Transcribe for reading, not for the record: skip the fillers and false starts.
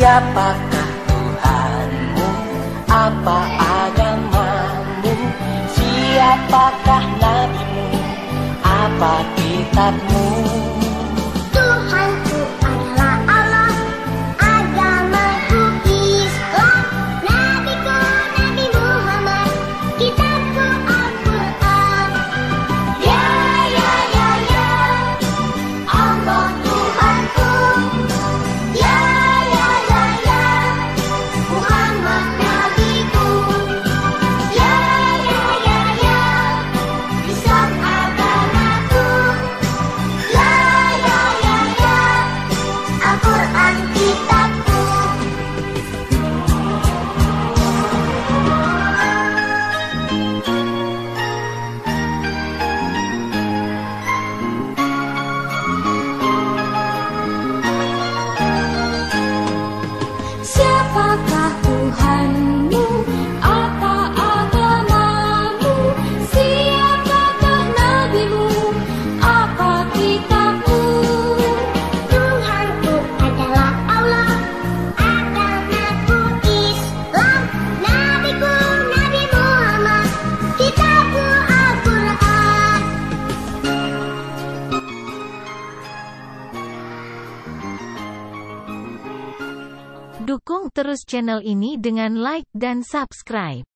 Siapakah Tuhanmu? Apa agamamu? Siapakah nabimu? Apa kitabmu? Tuhanku adalah Allah, agamaku Islam, nabiku Nabi Muhammad, kitabku Al-Quran. Ya, ya, ya, ya, Allah Tuhanku. Ya, ya, ya, ya, Muhammad nabiku. Ya, ya, ya, ya, Islam agamaku. Ya, ya, ya, ya, Al-Quran kitabku. Siapakah Tuhanmu? Apa agamamu? Siapakah nabimu? Apa kitabmu? Tuhanku adalah Allah, agamaku Islam, nabiku Nabi Muhammad, kitabku Al-Quran. Dukung terus channel ini dengan like dan subscribe.